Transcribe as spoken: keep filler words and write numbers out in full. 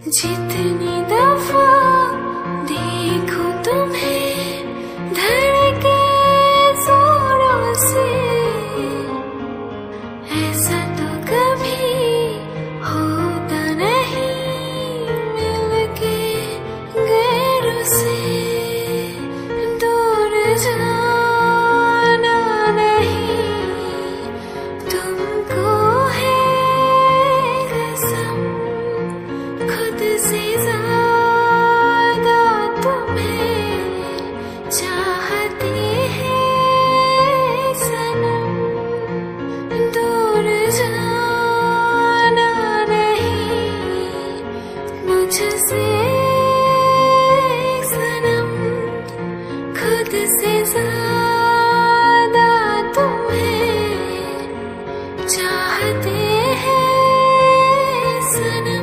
जितनी दफा देखो तुम्हें धड़के जोरों से, ऐसा तो कभी होता नहीं मिलके गैरों से। दूर जाना नहीं तुमको है कसम, खुद से ज्यादा तुम्हें चाहते हैं सनम। दूर जाना नहीं मुझसे सनम, खुद से ज्यादा तुम्हें चाहते हैं सनम।